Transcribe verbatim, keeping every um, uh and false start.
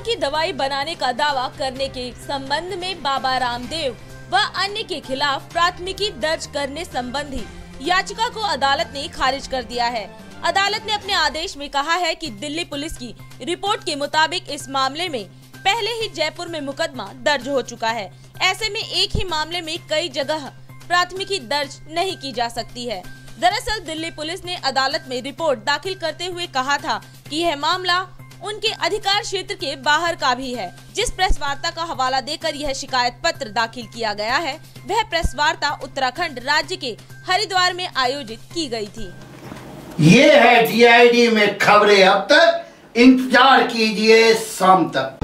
की दवाई बनाने का दावा करने के संबंध में बाबा रामदेव व अन्य के खिलाफ प्राथमिकी दर्ज करने संबंधी याचिका को अदालत ने खारिज कर दिया है। अदालत ने अपने आदेश में कहा है कि दिल्ली पुलिस की रिपोर्ट के मुताबिक इस मामले में पहले ही जयपुर में मुकदमा दर्ज हो चुका है। ऐसे में एक ही मामले में कई जगह प्राथमिकी दर्ज नहीं की जा सकती है। दरअसल दिल्ली पुलिस ने अदालत में रिपोर्ट दाखिल करते हुए कहा था कि यह मामला उनके अधिकार क्षेत्र के बाहर का भी है। जिस प्रेस वार्ता का हवाला देकर यह शिकायत पत्र दाखिल किया गया है, वह प्रेस वार्ता उत्तराखंड राज्य के हरिद्वार में आयोजित की गई थी। ये है डी आई डी में खबरें अब तक, इंतजार कीजिए शाम तक।